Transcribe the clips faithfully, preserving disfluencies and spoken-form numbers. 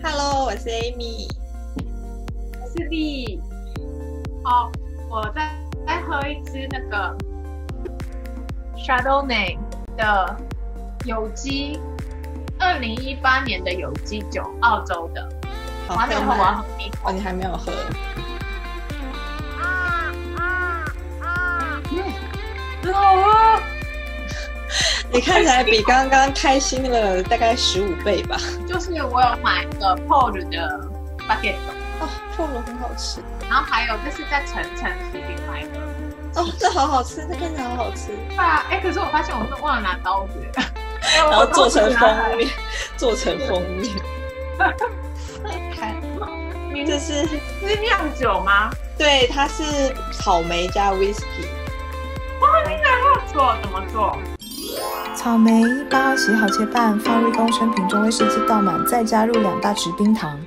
Hello， 我是 Amy， 我是 Lee。好，我在在喝一支那个 Chardonnay 的有机，二零一八年的有机酒，澳洲的。 好喝吗？我要喝一口。 哦，你还没有喝？ 很好喝。 你看起来比刚刚开心了大概十五倍吧。 就是我有买个 Paul 的 baguette， 哦 ，Paul 很好吃。 然后还有这是在橙橙食品买的。 哦，这好好吃，这看起来好好吃。 对啊，哎，可是我发现我是忘了拿刀子， 然后做成封面，做成封面。看，这是这是酿酒吗？ 对，它是草莓加 whisky。 哇，听起来很好做，怎么做？ 草莓八号洗好切半，放入一公升瓶中威士忌倒满，再加入两大匙冰糖。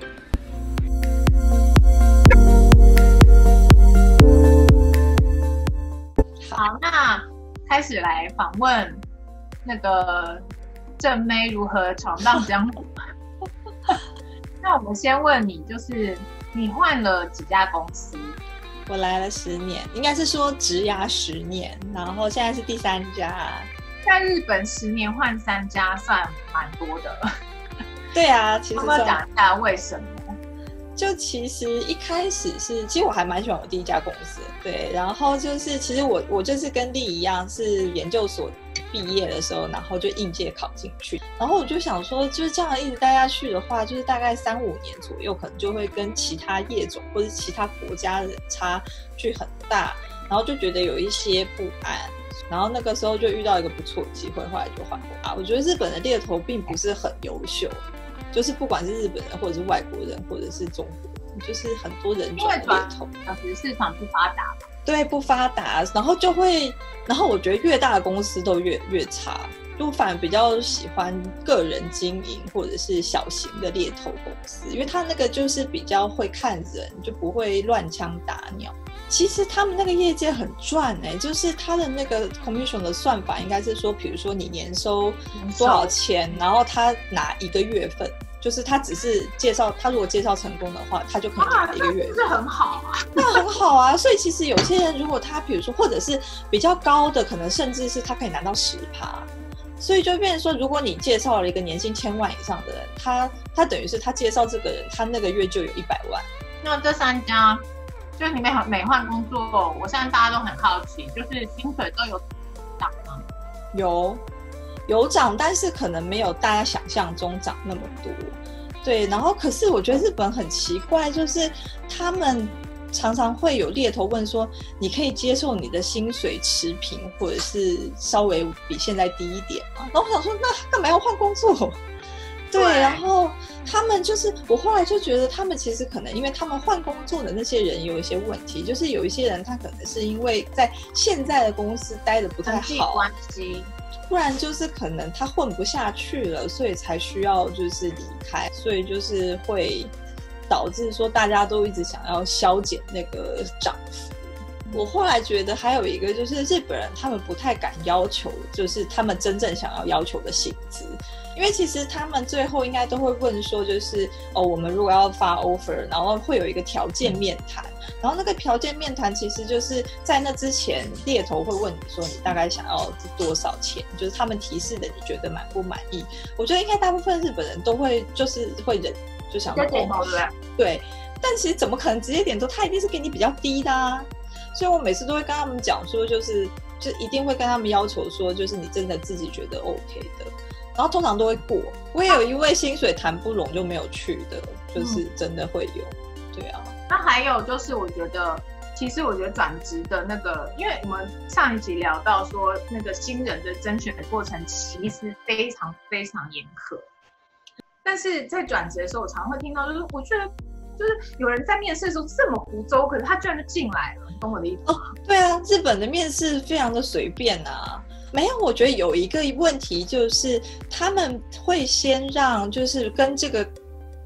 好，那开始来访问那个正妹如何闯荡江湖。那我们先问你，就是你换了几家公司？ 我来了十年，应该是说职涯十年，然后现在是第三家。 在日本十年换三家算蛮多的。 对啊，其实要不要讲一下为什么？ 就其实一开始是，其实我还蛮喜欢我第一家公司的，对，然后就是其实我我就是跟丽一样，是研究所毕业的时候，然后就应届考进去，然后我就想说，就是这样一直待下去的话，就是大概三五年左右，可能就会跟其他业种或者其他国家的差距很大，然后就觉得有一些不安。然后那个时候就遇到一个不错的机会，后来就换过来。我觉得日本的猎头并不是很优秀，就是不管是日本人或者是外国人或者是中国人，就是很多人转猎头， 其实市场不发达嘛。 对，不发达，然后就会，然后我觉得越大的公司都越越差。就反而比较喜欢个人经营或者是小型的猎头公司，因为他那个就是比较会看人，就不会乱枪打鸟。其实他们那个业界很赚哎、欸，就是他的那个 commission 的算法应该是说，比如说你年收多少钱，然后他拿一个月份，就是他只是介绍，他如果介绍成功的话，他就可以拿一个月份， 这很好啊， 那很好啊。所以其实有些人如果他比如说，或者是比较高的，可能甚至是他可以拿到十趴。所以就变成说，如果你介绍了一个年薪千万以上的人，他他等于是他介绍这个人，他那个月就有一百万。 那这三家，就是你每每换工作，我现在大家都很好奇，就是薪水都有涨吗？ 有，有涨，但是可能没有大家想象中涨那么多。对，然后可是我觉得日本很奇怪，就是他们常常会有猎头问说，你可以接受你的薪水持平，或者是稍微比现在低一点吗？然后我想说，那干嘛要换工作？对，对，然后他们就是我后来就觉得，他们其实可能因为他们换工作的那些人有一些问题，就是有一些人他可能是因为在现在的公司待得不太好， 关系， 不然就是可能他混不下去了，所以才需要就是离开，所以就是会导致说大家都一直想要削减那个涨幅。我后来觉得还有一个就是日本人他们不太敢要求，就是他们真正想要要求的薪资，因为其实他们最后应该都会问说，就是哦，我们如果要发 offer， 然后会有一个条件面谈，然后那个条件面谈其实就是在那之前猎头会问你说你大概想要多少钱，就是他们提示的你觉得满不满意。我觉得应该大部分日本人都会就是会忍，就想说点头，对不对？ 对，但其实怎么可能直接点头？他一定是给你比较低的啊。所以我每次都会跟他们讲说，就是就一定会跟他们要求说，就是你真的自己觉得 OK 的，然后通常都会过。我也有一位薪水谈不拢就没有去的，就是真的会有。对啊。 那还有就是，我觉得其实我觉得转职的那个，因为我们上一集聊到说，那个新人的甄选的过程其实非常非常严苛，但是在转职的时候，我常常会听到，就是我觉得。就是有人在面试的时候这么胡诌，可是他居然就进来了，你懂我的意思吗？ 哦，对啊，日本的面试非常的随便啊。没有，我觉得有一个问题就是他们会先让就是跟这个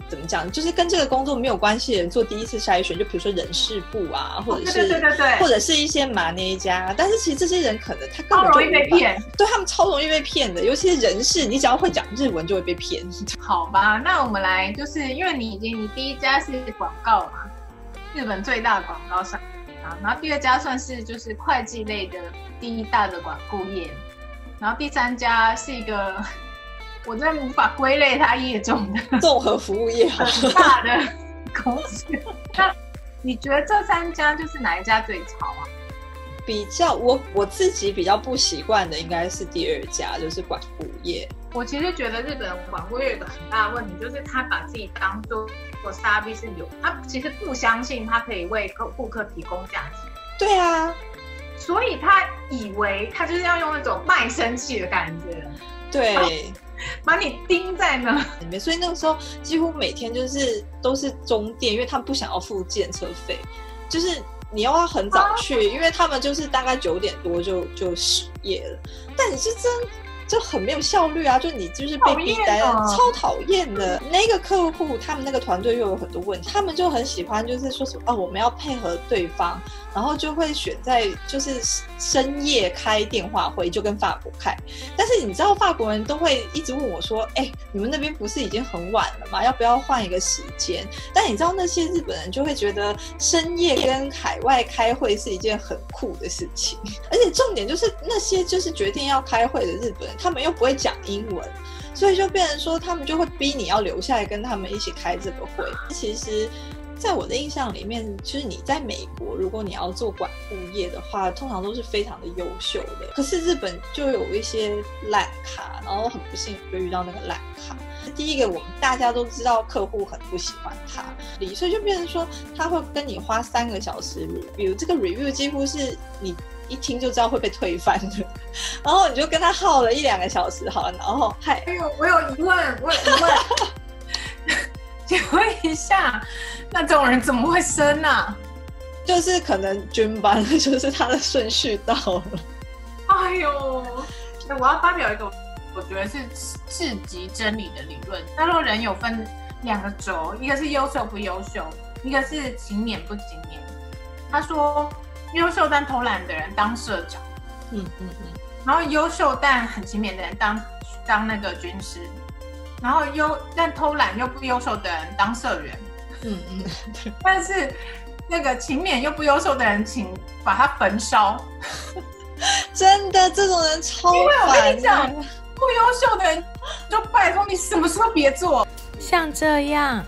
怎么讲，就是跟这个工作没有关系的人做第一次筛选，就比如说人事部啊，或者是、 哦、对对对对， 或者是一些马内加，但是其实这些人可能他根本就超容易被骗， 对，他们超容易被骗的，尤其是人事，你只要会讲日文就会被骗。 好吧，那我们来，就是因为你已经你第一家是广告嘛，日本最大的广告商，然后第二家算是就是会计类的第一大的管顾业，然后第三家是一个我真的无法归类它业种的综合服务业很大的公司。那你觉得这三家就是哪一家最潮啊？ 比较我我自己比较不习惯的应该是第二家，就是管顾业。 我其实觉得日本管顾业有一个很大的问题，就是他把自己当做沙币是有，他其实不相信他可以为顾客提供价值。 对啊， 所以他以为他就是要用那种卖身契的感觉， 对， 把你钉在那里面。所以那个时候几乎每天就是都是中电，因为他们不想要付建车费，就是你要很早去，啊、因为他们就是大概九点多就就失业了。但你是真。就很没有效率啊！就你就是被逼单，超讨厌的。那个客户他们那个团队又有很多问题，他们就很喜欢就是说什么哦，我们要配合对方，然后就会选在就是深夜开电话会，就跟法国开。但是你知道法国人都会一直问我说，哎、欸，你们那边不是已经很晚了吗？要不要换一个时间？但你知道那些日本人就会觉得深夜跟海外开会是一件很酷的事情，而且重点就是那些就是决定要开会的日本人。他们又不会讲英文，所以就变成说他们就会逼你要留下来跟他们一起开这个会。其实在我的印象里面，就是你在美国如果你要做管顾业的话，通常都是非常的优秀的。可是日本就有一些烂咖，然后很不幸就遇到那个烂咖。第一个我们大家都知道客户很不喜欢他，所以就变成说他会跟你花三个小时 review， 这个 review 几乎是你一听就知道会被推翻的，然后你就跟他耗了一两个小时好了，然后嗨， 哎呦，我有疑问，我有疑问，请问一下，那这种人怎么会升啊？ 就是可能军班，就是他的顺序到了。 哎呦，我要发表一个我觉得是至极真理的理论。他说人有分两个轴，一个是优秀不优秀，一个是勤勉不勤勉。他说。优秀但偷懒的人当社长， 嗯嗯嗯， 然后优秀但很勤勉的人当当那个军师，然后优但偷懒又不优秀的人当社员， 嗯嗯，对。 但是那个勤勉又不优秀的人，请把他焚烧。 真的，这种人超烦。因为我跟你讲，不优秀的人就拜托你什么事都别做， 像这样。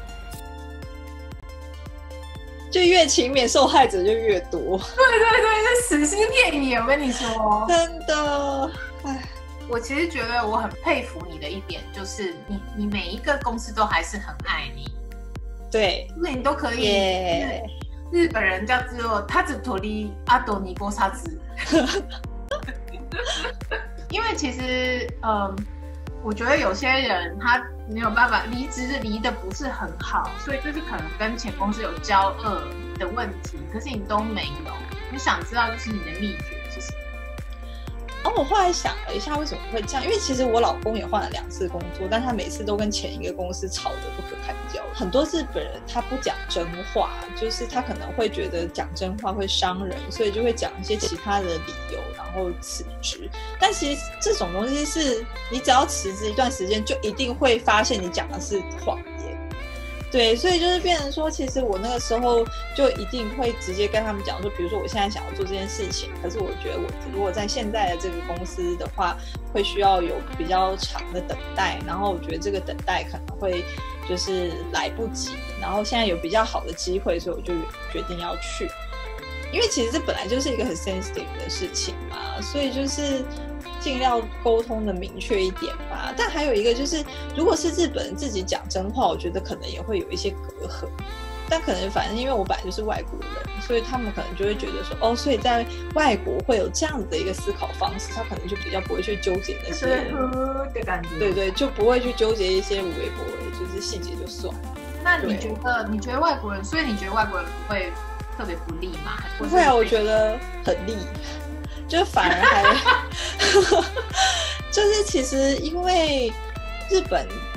就越勤勉，受害者就越多。 对对对，是死心片野，我跟你说， 真的。唉， 我其实觉得我很佩服你的一点，就是你你每一个公司都还是很爱你。 对， 因为你都可以。Yeah. 日本人叫做他只托利阿多尼波沙子。因为其实，嗯，我觉得有些人他没有办法离职，离的不是很好，所以就是可能跟前公司有交恶的问题，可是你都没有。我想知道就是你的秘诀是什么？ 然后我后来想了一下，为什么会这样？因为其实我老公也换了两次工作，但他每次都跟前一个公司吵得不可开交。很多日本人他不讲真话，就是他可能会觉得讲真话会伤人，所以就会讲一些其他的理由，然后辞职。但其实这种东西是你只要辞职一段时间，就一定会发现你讲的是谎言。对，所以就是变成说，其实我那个时候就一定会直接跟他们讲说，比如说我现在想要做这件事情，可是我觉得我如果在现在的这个公司的话，会需要有比较长的等待，然后我觉得这个等待可能会就是来不及，然后现在有比较好的机会，所以我就决定要去。因为其实这本来就是一个很 sensitive 的事情嘛，所以就是尽量沟通的明确一点吧。但还有一个就是，如果是日本人自己讲真话，我觉得可能也会有一些隔阂。但可能反正因为我本来就是外国人，所以他们可能就会觉得说，哦，所以在外国会有这样子的一个思考方式，他可能就比较不会去纠结那些的感觉。 对对，就不会去纠结一些无微不微，就是细节就算了。 那你觉得？你觉得外国人？所以你觉得外国人不会特别不利吗？ 不会啊，我觉得很利。就反而还就是其实因为日本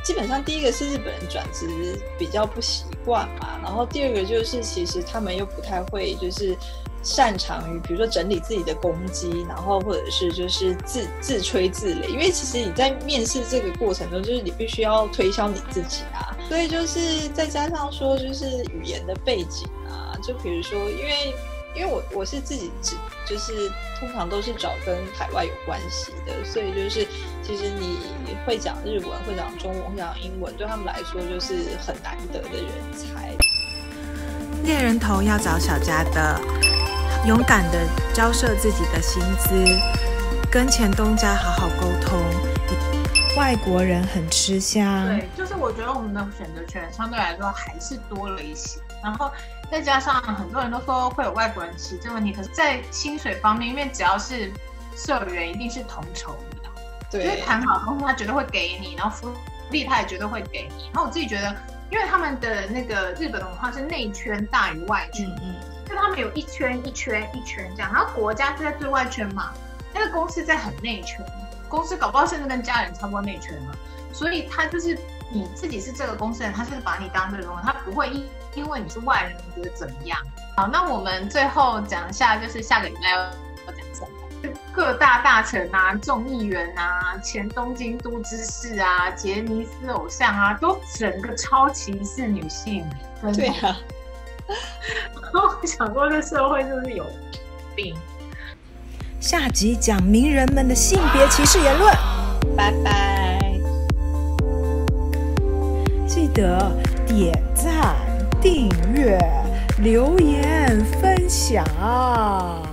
基本上第一个是日本人转职比较不习惯嘛，然后第二个就是其实他们又不太会就是擅长于比如说整理自己的攻击，然后或者是就是自自吹自擂，因为其实你在面试这个过程中就是你必须要推销你自己啊，所以就是再加上说就是语言的背景啊，就比如说因为因为我我是自己只就是通常都是找跟海外有关系的，所以就是其实你会讲日文会讲中文会讲英文对他们来说就是很难得的人才。 猎人头要找小家的，勇敢的交涉自己的薪资，跟前东家好好沟通，外国人很吃香。 对，就是我觉得我们的选择权相对来说还是多了一些，然后再加上很多人都说会有外国人骑这个问题，可是在薪水方面，因为只要是社员一定是同酬的， 对， 就是谈好东西他绝对会给你，然后福利他也绝对会给你。然后我自己觉得，因为他们的那个日本的文化是内圈大于外圈，嗯嗯，就他们有一圈一圈一圈这样，然后国家是在最外圈嘛，那个公司在很内圈，公司搞不好甚至跟家人差不多内圈嘛，所以他就是你自己是这个公司人，他是把你当这个公司，他不会因因为你是外人觉得怎么样。好，那我们最后讲一下，就是下个礼拜要讲什么？各大大臣啊、众议员啊、前东京都知事啊、杰尼斯偶像啊，都整个超歧视女性。 对啊。 我想说，这社会是不是有病？ 下集讲名人们的性别歧视言论。 拜拜。 记得点赞、订阅、留言、分享。